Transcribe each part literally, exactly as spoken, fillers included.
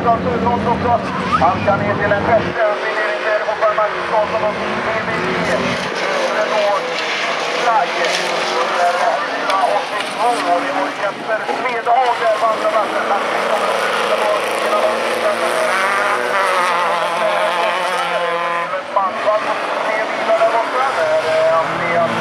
av Sundholms också. Han ska ner till en sjätte övervinning där på Magnus Karlsson och T V G. Renault Flagge. Där var fyra åttiotvå och det var Jesper Svedhag där på andra platsen. Han kommer att sluta på hela långsidan. Mansvall på tre bilar där borta. Där är Andreas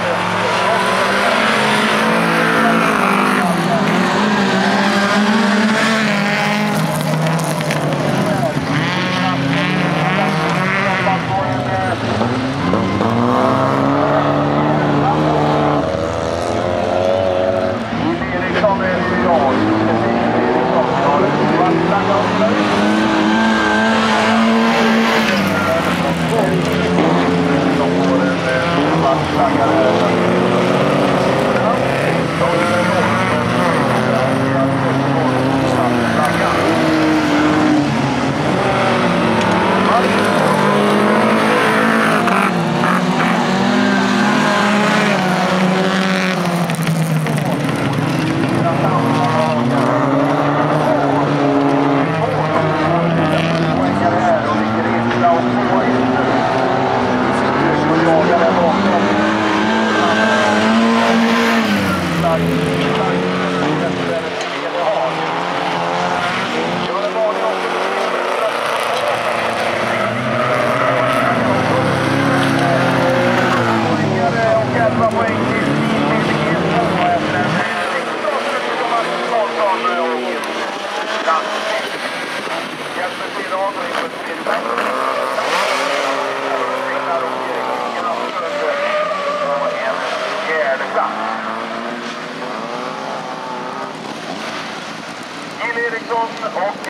Eriksson och